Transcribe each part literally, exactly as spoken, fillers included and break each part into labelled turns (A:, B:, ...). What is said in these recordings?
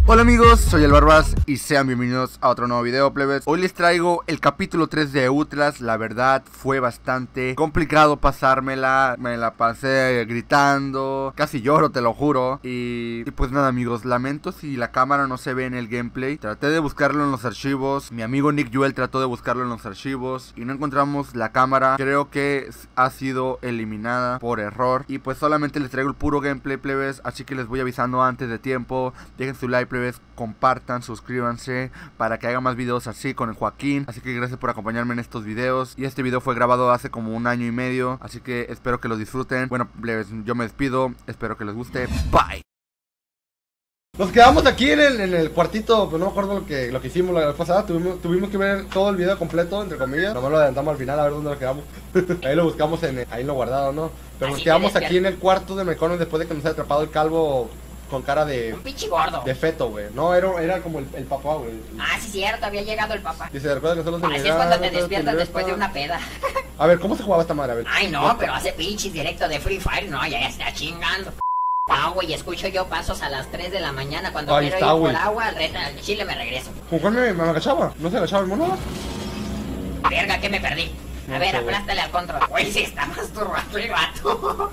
A: Hola amigos, soy el Barbas y sean bienvenidos a otro nuevo video, plebes. Hoy les traigo el capítulo tres de Outlast. La verdad fue bastante complicado pasármela. Me la pasé gritando, casi lloro, te lo juro. Y, y pues nada amigos, lamento si la cámara no se ve en el gameplay. Traté de buscarlo en los archivos. Mi amigo Nick Joel trató de buscarlo en los archivos y no encontramos la cámara. Creo que ha sido eliminada por error. Y pues solamente les traigo el puro gameplay, plebes. Así que les voy avisando antes de tiempo. Dejen su like, plebes. Compartan, suscríbanse para que haga más videos así con el Joaquín. Así que gracias por acompañarme en estos videos. Y este video fue grabado hace como un año y medio, así que espero que lo disfruten. Bueno, plebes, yo me despido. Espero que les guste. Bye.
B: Nos quedamos aquí en el, en el cuartito, pues no me acuerdo lo que, lo que hicimos la vez pasada. Tuvimos, tuvimos que ver todo el video completo, entre comillas. Nomás lo adelantamos al final a ver dónde lo quedamos. Ahí lo buscamos, en ahí lo guardado, ¿no? Pero nos quedamos aquí en el cuarto de Mecono después de que nos haya atrapado el calvo con cara de...
C: un pinche gordo.
B: De feto, güey. No, era, era como el, el papá, güey.
C: Ah, sí, cierto, había llegado el papá.
B: Dice, recuerda que solo se
C: Así es cuando te despiertas después de una peda.
B: A ver, ¿cómo se jugaba esta madre? A ver.
C: Ay, no, pero hace pinches directo de Free Fire, no, ya está chingando. No, güey, escucho yo pasos a las tres de la mañana cuando
B: Ahí
C: quiero
B: está,
C: ir
B: güey.
C: por agua, al reta, al chile me regreso.
B: ¿Con cuál me, me agachaba? ¿No se agachaba el mono?
C: Verga, que me perdí. A
B: No
C: ver,
B: sé, güey.
C: aplástale al control. Güey, se está masturbando el vato.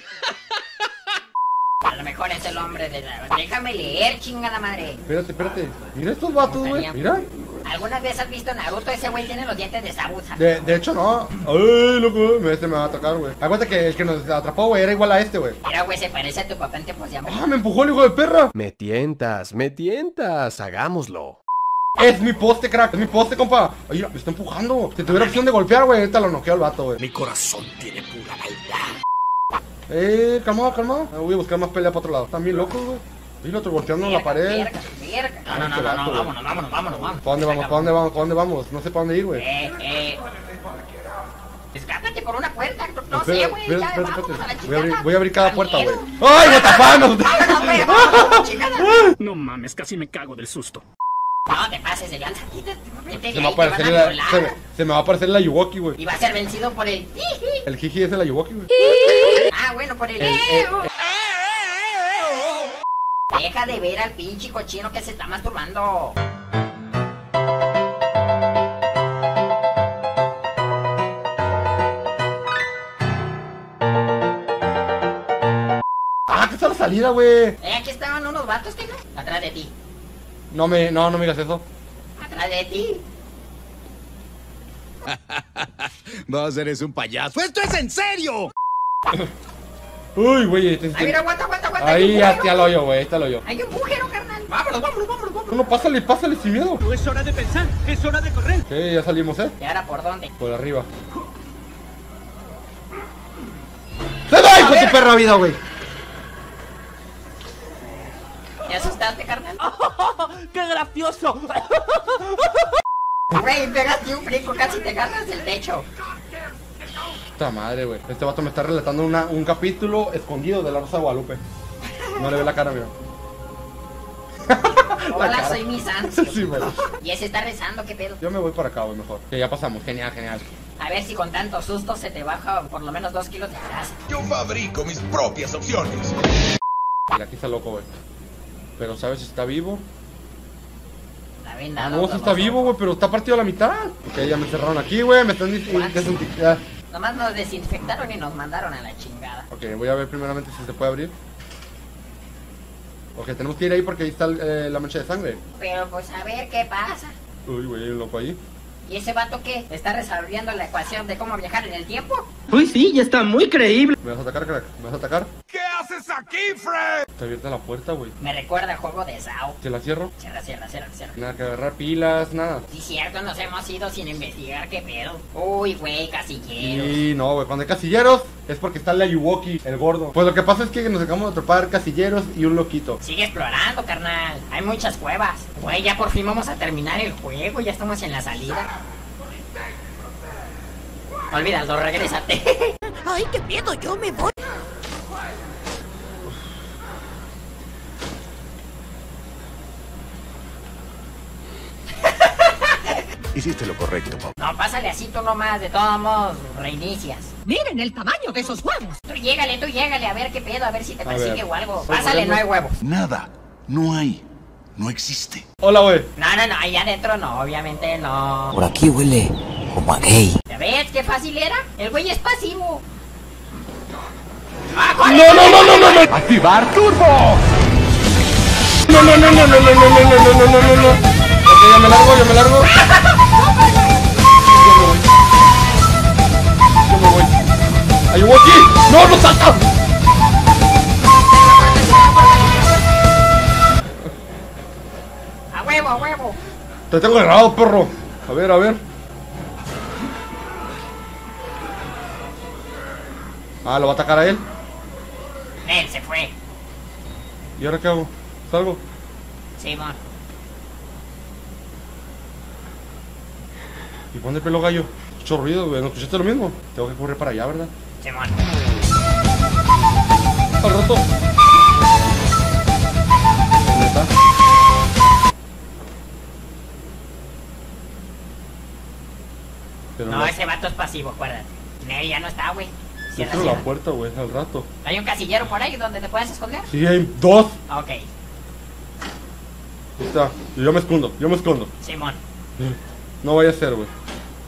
C: A lo mejor es el hombre de la... Déjame leer, chingada madre.
B: Espérate, espérate. Mira estos vatos, güey. Mira.
C: ¿Alguna vez has visto Naruto? Ese güey tiene los dientes de Zabuza.
B: De, de hecho, no. Ay, loco. Este me va a atacar, güey. Acuérdate que el que nos atrapó, güey, era igual a este, güey.
C: Mira, güey, se parece a tu papá en tiempos de amor.
B: Ah, me empujó el hijo de perra.
D: Me tientas, me tientas, hagámoslo.
B: Es mi poste, crack. Es mi poste, compa. Ay, me está empujando. Si tuviera opción de golpear, güey, ahorita lo noqueo al vato, güey.
E: Mi corazón tiene pura maldad.
B: Eh, calma, calma. Voy a buscar más pelea para otro lado. Están bien locos, güey. Y el otro golpeando en la pared.
C: Verga, verga. No, no, no, no, no, vámonos, vámonos, vámonos, vámonos.
B: ¿Para dónde vamos? ¿Para dónde vamos? ¿Para dónde vamos? No sé para dónde ir, güey.
C: Eh, eh. Escápate por una puerta. No
B: Espera,
C: sé, güey.
B: espera,
C: Ya,
B: espérate,
C: vámonos a la
B: espérate. Voy a abrir,
C: chingada.
B: voy a abrir cada puerta, güey.
C: Miedo.
B: ¡Ay, botafano!
C: Vámonos, güey, vámonos a la chingada.
E: No mames, casi me cago del susto.
C: No te pases de lanza. Quítate, vete de
B: Se me va a
C: ahí, te van
B: aparecer
C: a
B: la,
C: violar.
B: se me, se me va a aparecer la Yuwoki, güey.
C: Y va a ser vencido por el...
B: El Jiji es el Ayuwoki, güey.
C: Ah, bueno, por el...
B: El- el-
C: Deja de ver al pinche cochino que se está masturbando.
B: Ah, que está la salida, güey.
C: Eh, aquí estaban unos vatos que no. Atrás de ti.
B: No me, no, no me digas eso.
C: Atrás de ti.
E: Vos eres un payaso. ¡Esto es en serio!
B: Uy, güey. te-
C: Ay, mira, aguanta, aguanta, aguanta.
B: Ahí
C: hay un
B: ya
C: agujero.
B: está el hoyo, güey. Está el hoyo.
C: Hay un agujero, carnal. Vámonos, vámonos, vámonos, vámonos.
B: No, no, pásale, pásale sin miedo.
E: No es hora de pensar, es hora de correr.
B: Sí, ya salimos, ¿eh?
C: ¿Y ahora por dónde?
B: Por arriba. ¡Te doy con tu perra vida, güey!
C: ¿Te asustaste, carnal?
E: ¡Qué gracioso!
C: Güey, pegaste un brinco, casi te agarras del techo.
B: Puta madre, güey. Este vato me está relatando una, un capítulo escondido de la Rosa de Guadalupe. No le ve la cara, mira.
C: Hola,
B: cara.
C: soy Miss Ansio.
B: Sí, güey.
C: Y ese está rezando, ¿qué pedo?
B: Yo me voy para acá, güey, mejor. Que ya pasamos. Genial, genial.
C: A ver si con tanto susto se te baja por lo menos dos kilos de grasa.
F: Yo fabrico mis propias opciones.
B: Mira, aquí está loco, güey. Pero ¿sabes si está vivo?
C: La venda.
B: Ah, no, sí está vivo, güey, pero está partido a la mitad. Ok, ya me cerraron aquí, güey. Me están dis-
C: What?
B: desinti- ya.
C: Nomás nos desinfectaron y nos mandaron a la chingada.
B: Ok, voy a ver primeramente si se puede abrir. Ok, tenemos que ir ahí porque ahí está eh, la mancha de sangre.
C: Pero pues a ver qué pasa.
B: Uy, güey, hay un loco ahí.
C: ¿Y ese vato qué? ¿Está resolviendo la ecuación de cómo viajar en el tiempo?
G: Uy, sí, ya está muy creíble.
B: ¿Me vas a atacar, crack? ¿Me vas a atacar?
F: ¿Qué haces aquí, Fred?
B: Está abierta la puerta, güey.
C: Me recuerda al juego de Sao.
B: ¿Que la cierro?
C: Cierra, cierra, cierra, cierra.
B: Nada que agarrar pilas, nada.
C: Sí, cierto, nos hemos ido sin investigar qué pedo. Uy, güey, casilleros.
B: Y no, güey, cuando hay casilleros es porque está el Ayuwoki, el gordo. Pues lo que pasa es que nos acabamos de atrapar casilleros y un loquito.
C: Sigue explorando, carnal. Hay muchas cuevas. Güey, ya por fin vamos a terminar el juego. Ya estamos en la salida. Olvídalo, regrésate. Ay, qué miedo, yo me voy.
F: Hiciste lo correcto, Pau.
C: No, pásale así tú nomás. De todos modos, reinicias.
H: Miren el tamaño de esos huevos.
C: Tú llégale, tú llégale. A ver qué pedo, a ver si te
B: A
C: persigue
B: ver.
C: o algo.
B: Pues,
C: Pásale, no hay huevos.
F: Nada. No hay no existe.
B: Hola, güey.
C: No, no, no, allá adentro no, obviamente no.
I: Por aquí huele como a gay.
C: ¿Ya ves qué fácil era? El güey es pasivo. ¡Ah, corre!
B: No, no, no, no, no, no.
F: ¡Activar turbo!
B: No, no, no, no, no, no, no, no, no, no, no, no, no. Ok, ya me largo, ya me largo. Yo me voy. ¡Ayudo aquí! ¡No, no salta!
C: ¡A huevo, a huevo!
B: Te tengo agarrado, perro. A ver, a ver. Ah, ¿lo va a atacar a él?
C: Él se fue.
B: ¿Y ahora qué hago? ¿Salgo?
C: Simón.
B: ¿Y pone pelo gallo? Escucho ruido, güey. ¿No escuchaste lo mismo? Tengo que correr para allá, ¿verdad?
C: Simón.
B: Al rato. ¿Dónde está? Pero
C: No, ese vato es pasivo, acuérdate. Neri ya no está, güey. Cierra,
B: cierro la
C: cierra.
B: puerta, güey, al rato.
C: ¿Hay un casillero por ahí donde te puedas esconder?
B: Sí, hay dos.
C: Ok,
B: Ahí está. Y yo me escondo, yo me escondo.
C: Simón.
B: No vaya a ser, güey.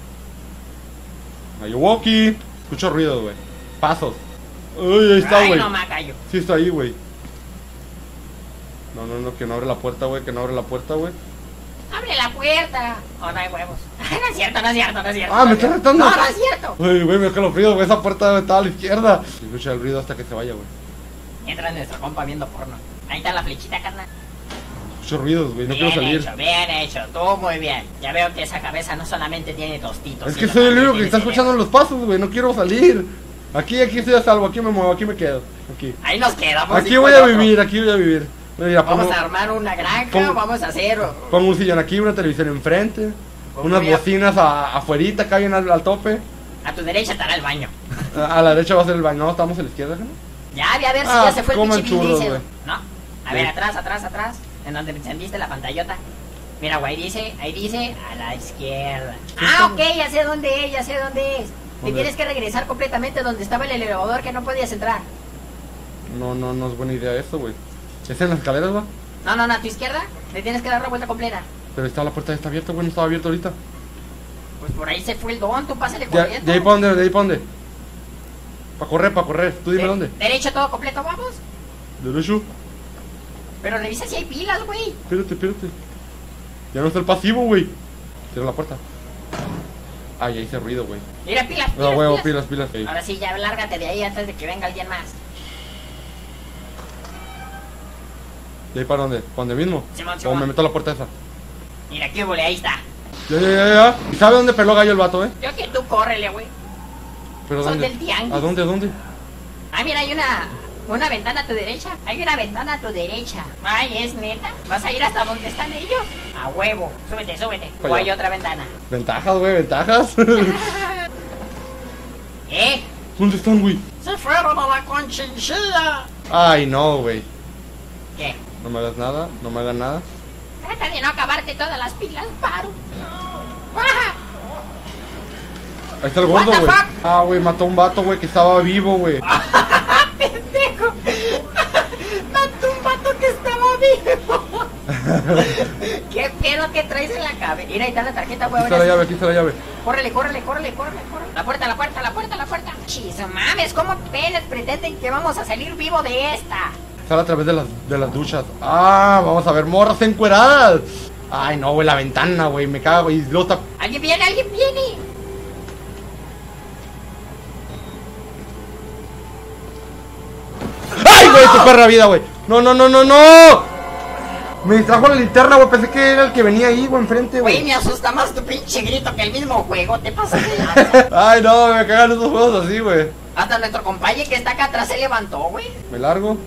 B: Ayuwoki. Escucho ruido, güey. Pasos. Uy, ahí está,
C: Ay,
B: güey.
C: no me callo.
B: Sí está ahí, güey. No, no, no, que no abre la puerta, güey. Que no abre la puerta, güey.
C: ¡Abre la puerta! Oh, no hay huevos. No es cierto, no es cierto, no es cierto.
B: Ah,
C: no
B: me
C: es
B: está
C: cierto.
B: retando.
C: No, no es cierto.
B: Uy, güey, me escalofrío, güey. Esa puerta estaba a la izquierda. Escucha el ruido hasta que se vaya, güey.
C: Entra nuestro compa viendo porno. Ahí está la flechita, carnal.
B: Escucho ruidos, güey. No
C: Bien
B: quiero salir.
C: hecho, bien hecho. Tú muy bien. Ya veo que esa cabeza no solamente tiene tostitos.
B: Es que
C: sino
B: soy el
C: también
B: único que
C: tiene
B: está
C: cerebro.
B: escuchando los pasos, güey. No quiero salir. Aquí, aquí estoy a salvo. Aquí me muevo, aquí me quedo. Aquí.
C: Ahí nos quedamos.
B: Aquí
C: hijo
B: voy
C: de
B: a
C: otro.
B: vivir, aquí voy a vivir. Mira,
C: Vamos
B: pongo,
C: a armar una granja,
B: pongo-
C: vamos a hacer...
B: pongo un sillón aquí, una televisión enfrente. Unas
C: Voy a-
B: bocinas a- afuerita, acá bien al, al tope.
C: A tu derecha estará el baño.
B: A, a la derecha va a ser el baño. No, estamos a la izquierda, ¿no?
C: Ya, ve a ver si
B: Ah,
C: ya se fue el
B: coman
C: pinche Vin
B: churros,
C: Diesel.
B: güey.
C: ¿No? A
B: Sí.
C: ver, atrás, atrás, atrás. En donde encendiste la pantallota. Mira, güey, dice, ahí dice a la izquierda. Ah, ok, ya sé dónde es, ya sé dónde es. Te
B: ¿Dónde?
C: tienes que regresar completamente donde estaba el elevador que no podías entrar.
B: No, no, no es buena idea eso, güey. ¿Es en las escaleras, va?
C: No, no, no, a tu izquierda le tienes que dar la vuelta completa.
B: Pero está la puerta, está abierta, güey. No estaba abierta ahorita.
C: Pues por ahí se fue el don, tú pásale
B: De,
C: corriendo.
B: de ahí para dónde, de ahí para dónde. Para correr, para correr. Tú dime
C: De-
B: dónde.
C: Derecho todo completo, vamos.
B: Derecho.
C: Pero revisa si hay pilas, güey.
B: Espérate, espérate. Ya no está el pasivo, güey. Cierra la puerta. Ay, ya hice ruido, güey.
C: Mira, pilas,
B: No,
C: pilas,
B: huevo,
C: pilas.
B: pilas, pilas.
C: Ahora sí, ya lárgate de ahí antes de que venga alguien más.
B: ¿De ahí para dónde? ¿Para dónde mismo?
C: Simón,
B: O
C: Simón.
B: me meto a la puerta esa.
C: Mira, qué bole, ahí está.
B: Ya, ya, ya, ya. ¿Y sabe dónde peló gallo el vato, eh?
C: Yo que tú córrele, güey.
B: ¿Pero
C: Son
B: dónde?
C: del tianguis.
B: ¿A dónde, a dónde?
C: Ah, mira, hay una, una ventana a tu derecha. Hay una ventana a tu derecha. Ay, ¿es neta? ¿Vas a ir hasta donde están ellos? A huevo. Súbete, súbete.
B: Para
C: O hay
B: allá.
C: otra ventana.
B: Ventajas, güey, ventajas.
C: ¿Eh?
B: ¿Dónde están, güey?
C: Se fueron a la conchinchilla.
B: Ay, no, güey.
C: ¿Qué?
B: No me hagas nada, no me hagas nada.
C: Trata de no acabarte todas las pilas, paro. ¡Ah!
B: Ahí está el gordo,
C: What the
B: güey.
C: fuck?
B: Ah, güey, mató a un vato, güey, que estaba vivo, güey.
C: ¡Pendejo! Mató un vato que estaba vivo. ¿Qué pedo que traes en la cabeza? Mira, ahí está la tarjeta, güey.
B: Aquí está la llave, aquí está la llave.
C: Córrele, córrele, córrele, córrele, córrele. La puerta, la puerta, la puerta, la puerta. Chis, mames, ¿cómo penes pretenden que vamos a salir vivo de esta?
B: Sale a través de las, de las duchas. Ah, vamos a ver morras encueradas. Ay, no, güey, la ventana, güey, me cago. Y luego está...
C: ¿Alguien viene? ¿Alguien viene?
B: ¡Ay, güey, tu perra vida, güey! ¡No, no, no, no, no! Me distrajo la linterna, güey. Pensé que era el que venía ahí, güey, enfrente,
C: Güey,
B: güey.
C: me asusta más tu pinche grito que el mismo juego. Te pasas de lanza.
B: Ay, no, me cagan esos juegos así, güey.
C: Hasta nuestro compañero que está acá atrás se levantó, güey.
B: Me largo.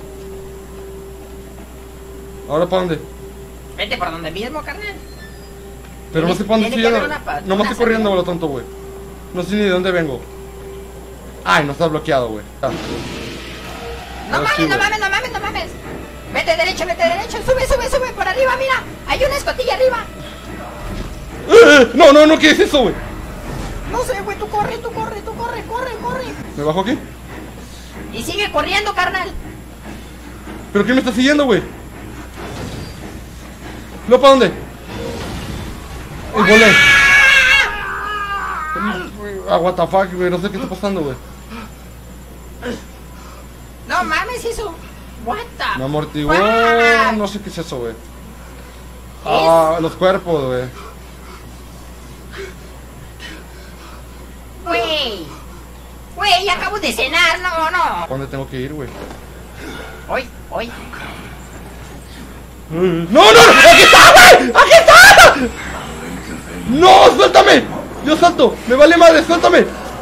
B: ¿Ahora para dónde?
C: Vete por donde mismo, carnal.
B: Pero no sé para dónde
C: Tiene
B: estoy
C: que
B: yendo.
C: haber una pa-
B: No me
C: una
B: estoy corriendo,
C: salida.
B: güey, lo tonto, güey. No sé ni de dónde vengo. Ay, no está bloqueado, güey. Ah.
C: No
B: Ahora
C: mames,
B: sí,
C: no
B: güey.
C: mames, no mames, no mames. Vete derecho, vete derecho. Sube, sube, sube por arriba, mira. Hay una escotilla arriba.
B: ¡Eh! No, no, no, ¿qué es eso, güey?
C: No sé, güey, tú corre, tú corre, tú corre, corre, corre.
B: ¿Me bajo aquí?
C: Y sigue corriendo, carnal.
B: ¿Pero quién me está siguiendo, güey? ¿Luego para dónde? Y volé. Ah, what the fuck, güey. No sé qué está pasando, güey.
C: No mames, eso. What the
B: Me amortiguó.
C: fuck?
B: No sé qué es eso, güey. Ah, los cuerpos, güey.
C: Güey. Güey, acabo de cenar, no, no.
B: ¿A dónde tengo que ir, güey?
C: Hoy, hoy.
B: ¡No, no! ¡Aquí está, güey! ¡Aquí está! ¡No! ¡Suéltame! ¡Yo salto! ¡Me vale madre! ¡Suéltame!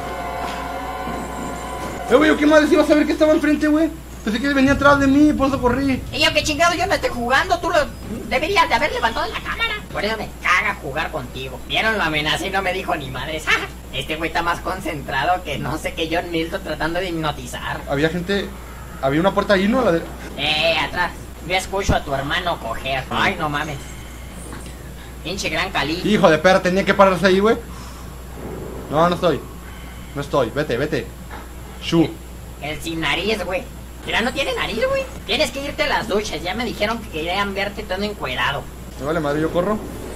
B: Eh, güey, ¿qué madre iba a saber que estaba enfrente, güey? Pensé que venía atrás de mí, por eso corrí.
C: Y yo, qué chingado, yo no estoy jugando. Tú lo deberías de haber levantado la cámara. Por eso me caga jugar contigo. Vieron, lo amenacé y no me dijo ni madres. Este güey está más concentrado que no sé qué John Milton tratando de hipnotizar.
B: Había gente... Había una puerta ahí, ¿no? A la de...
C: Eh, atrás. Yo escucho a tu hermano coger. Ay, no mames. Pinche gran Cali.
B: Hijo de perra, tenía que pararse ahí, güey. No, no estoy. No estoy, vete, vete. Shu.
C: El sin nariz, güey. Mira, no tiene nariz, güey. Tienes que irte a las duchas. Ya me dijeron que querían verte todo encuerado.
B: Me vale madre, yo corro.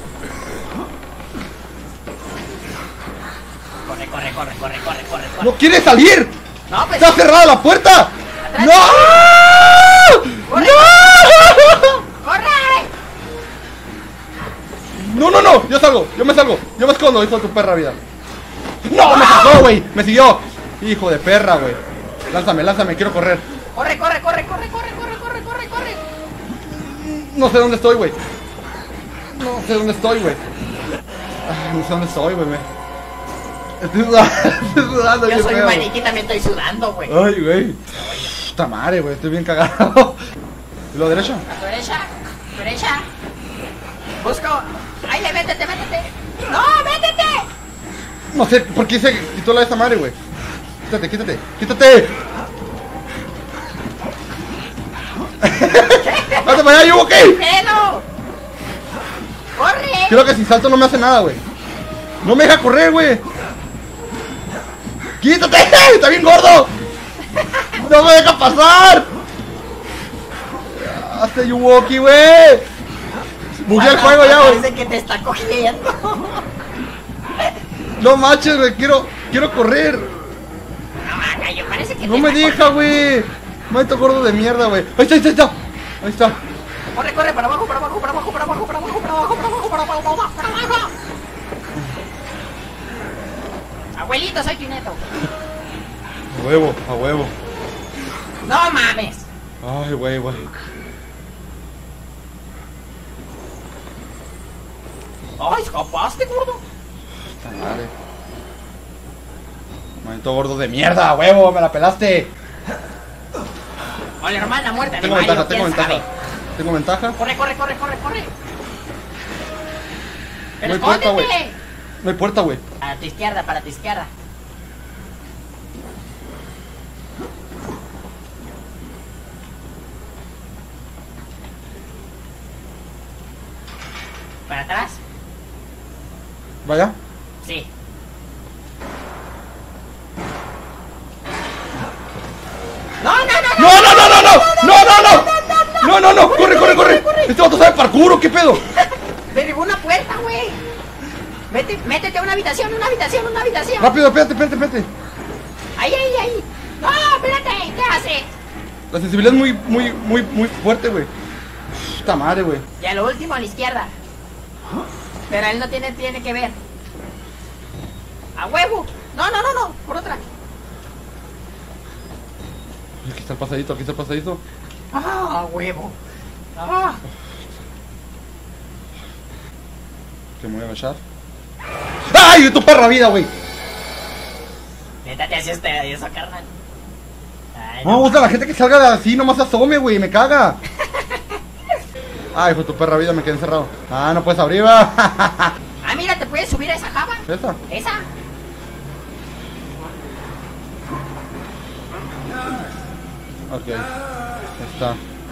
C: Corre, corre, corre, corre, corre, corre, corre.
B: ¡No quiere salir!
C: No, pues.
B: ¡Está cerrada la puerta!
C: Atrás.
B: ¡No!
C: ¡Corre! ¡Corre!
B: ¡No, no, no! Yo salgo, yo me salgo. Yo me escondo, hijo de tu perra vida. ¡No! ¡Me sacó, güey! ¡Me siguió! Hijo de perra, güey. Lánzame, lánzame, quiero correr.
C: Corre, corre, corre, corre, corre, corre, corre, corre, corre.
B: No sé dónde estoy, güey. No sé dónde estoy, güey. Ay, no sé dónde estoy, güey. Estoy sudando, estoy sudando.
C: Yo
B: bien
C: soy
B: feo.
C: un maniquí, también estoy sudando, güey.
B: Ay, güey. Puta madre, güey. Estoy bien cagado. ¿Y lo derecho?
C: A tu derecha, a tu derecha. Busco. Ay, métete, métete. ¡No, métete!
B: No sé por qué se quitó la de esa madre, güey. Quítate, quítate, quítate. ¡Vete para allá, Yubo, qué!
C: ¡Pelo! ¡Corre!
B: Creo que si salto no me hace nada, güey. No me deja correr, güey. ¡Quítate! ¡Está bien gordo! ¡No me deja pasar! ¡Hazte Yuwoki, güey! Bugué el juego ya, güey.
C: Parece que te está cogiendo.
B: No manches, güey. Quiero, quiero correr.
C: No, maca, yo parece que
B: No
C: te
B: me
C: está
B: deja, güey. Maldito gordo de mierda, güey. Ahí está, ahí está, ahí está. Ahí está.
C: Corre, corre, para abajo, para abajo, para abajo, para abajo, para abajo, para abajo, para abajo, para abajo, para abajo, para abajo. Abuelito, soy tu neto.
B: A huevo, a huevo.
C: No mames.
B: Ay, güey, güey.
C: Ay, escapaste, gordo.
B: Puta madre. Maldito gordo de mierda, a huevo, me la pelaste.
C: Hola, hermana muerta de
B: Tengo
C: Mario,
B: ventaja, tengo
C: ¿quién
B: ventaja.
C: sabe?
B: Tengo ventaja.
C: Corre, corre, corre, corre, corre. Pero
B: No hay puerta, güey.
C: escóndete.
B: No hay puerta, güey.
C: Para tu izquierda, para tu izquierda. ¿Para atrás?
B: Vaya.
C: Sí. ¡No, no, no!
B: ¡No, no, no, no, no! ¡No, no, no! ¡No, no, no! ¡Corre, corre, corre! Este vato sabe parkour, ¿o qué pedo?
C: Derribó una puerta, güey. Vete, métete a una habitación, una habitación, una habitación.
B: Rápido, espérate, espérate, espérate.
C: Ahí, ahí, ahí. No, espérate, ¿qué haces?
B: La sensibilidad es muy, muy, muy, muy fuerte, güey. Puta madre, güey.
C: Y a lo último, a la izquierda. Pero él no tiene, tiene que ver. ¡A huevo! No, no, no, no, por otra.
B: Aquí está el pasadito, aquí está el pasadito.
C: ¡Ah, a huevo! ¡Ah!
B: Que me voy a agachar. ¡Ay, tu perra vida, güey!
C: Neta, te haces de eso, carnal. Ay,
B: No me gusta la gente que salga de así, nomás asome, güey, me caga. Ay, hijo de tu perra vida, me quedé encerrado. Ah, no puedes abrir, va.
C: Ah, mira, te puedes subir a esa java.
B: ¿Esa?
C: Esa.
B: Ok. Ahí está.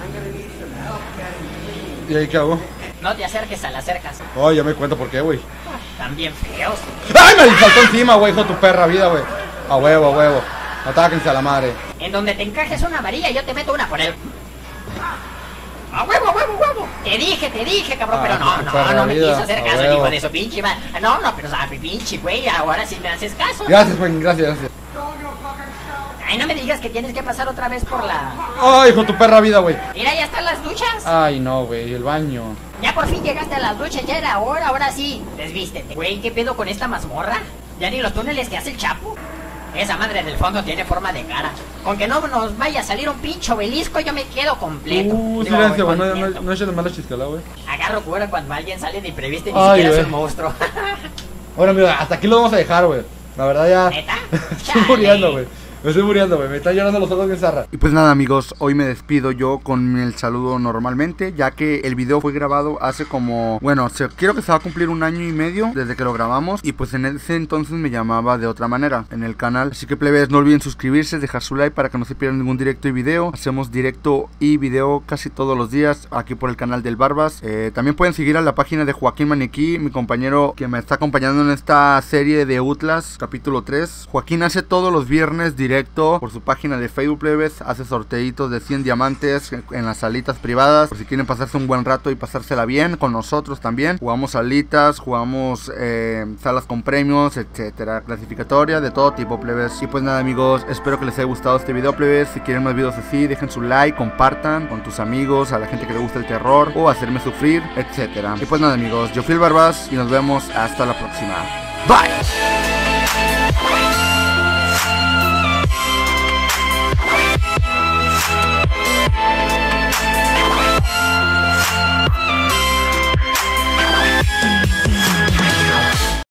B: ¿Y ahí qué hago?
C: No te acerques a las cercas.
B: Ay, ya me cuento por qué, güey.
C: También feos.
B: ¡Ay, me saltó encima, güey, hijo de tu perra vida, güey! A huevo, a huevo. Atáquense a la madre.
C: En donde te encajes una varilla, yo te meto una por él. ¡A huevo, huevo, huevo! Te dije, te dije, cabrón,
B: Ah,
C: pero no,
B: tu
C: no,
B: perra
C: no me
B: vida,
C: quiso hacer
B: a
C: caso,
B: huevo.
C: hijo de su pinche madre. No, no, pero o sea, pinche güey, ahora sí me haces caso.
B: Gracias, Joaquín, gracias, gracias.
C: Ay, no me digas que tienes que pasar otra vez por la...
B: Ay, hijo de tu perra vida, güey.
C: Mira, ya están las duchas.
J: Ay, no, güey, el baño.
C: Ya por fin llegaste a las duchas, ya era hora, ahora sí. Desvístete. Güey, ¿qué pedo con esta mazmorra? Ya ni los túneles que hace el Chapo. Esa madre del fondo tiene forma de cara. Con que no nos vaya a salir un pinche obelisco, yo me quedo completo.
B: Uh,
C: Digo,
B: silencio, güey, no,
C: contento.
B: no, no eches mala chiscala, güey.
C: Agarro cura cuando alguien sale de imprevisto y ni
B: Ay,
C: siquiera es
B: güey.
C: un monstruo.
B: Ahora, mira, hasta aquí lo vamos a dejar, güey. La verdad ya...
C: ¿Neta?
B: Estoy muriendo, güey. Me estoy muriendo, güey. Me están llorando los ojos bien zarra.
A: Y pues nada, amigos, hoy me despido yo con el saludo normalmente, ya que el video fue grabado hace como, bueno, se, quiero que se va a cumplir un año y medio desde que lo grabamos, y pues en ese entonces me llamaba de otra manera en el canal. Así que, plebes, no olviden suscribirse, dejar su like para que no se pierdan ningún directo y video. Hacemos directo y video casi todos los días aquí por el canal del Barbas. Eh, también pueden seguir a la página de Joaquín Maniquí, mi compañero que me está acompañando en esta serie de Outlast capítulo tres. Joaquín hace todos los viernes directo por su página de Facebook, plebes. Hace sorteitos de cien diamantes en las salitas privadas, por si quieren pasarse un buen rato y pasársela bien con nosotros también. Jugamos salitas, jugamos eh, salas con premios, etcétera, clasificatoria de todo tipo, plebes. Y pues nada, amigos, espero que les haya gustado este video, plebes. Si quieren más videos así, dejen su like, compartan con tus amigos, a la gente que le gusta el terror o hacerme sufrir, etcétera. Y pues nada, amigos, yo fui el Barbas y nos vemos hasta la próxima. Bye.